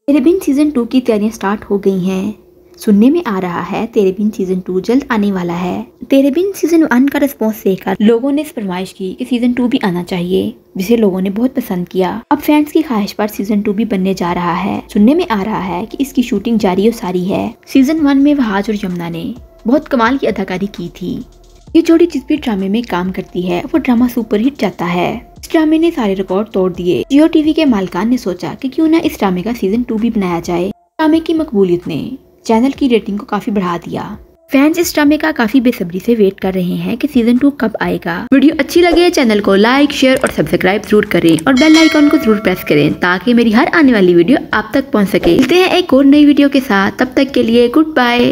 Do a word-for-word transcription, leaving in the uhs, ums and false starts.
तेरे Bin season two की तैयारियां स्टार्ट हो गई हैं। सुनने में आ रहा है तेरे बिन सीजन टू जल्द आने वाला है। तेरे बिन सीजन वन का रिस्पॉन्स देखकर लोगों ने इस फरमाइश की कि सीजन टू भी आना चाहिए, जिसे लोगों ने बहुत पसंद किया। अब फैंस की ख्वाहिश पर सीजन टू भी बनने जा रहा है। सुनने में आ रहा है कि इसकी शूटिंग जारी और सारी है। सीजन वन में वहाज और यमुना ने बहुत कमाल की अदाकारी की थी। ये जोड़ी जिस भी ड्रामे में काम करती है वो ड्रामा सुपर हिट जाता है। इस ड्रामे ने सारे रिकॉर्ड तोड़ दिए। जियो टीवी के मालिकान ने सोचा कि क्यों ना इस ड्रामे का सीजन टू भी बनाया जाए। ड्रामे की मकबूलियत ने चैनल की रेटिंग को काफी बढ़ा दिया। फैंस इस ड्रामे का काफी बेसब्री से वेट कर रहे हैं कि सीजन टू कब आएगा। वीडियो अच्छी लगे चैनल को लाइक, शेयर और सब्सक्राइब जरूर करें और बेल आइकॉन को जरूर प्रेस करें ताकि मेरी हर आने वाली वीडियो आप तक पहुंच सके। मिलते हैं एक और नई वीडियो के साथ, तब तक के लिए गुड बाय।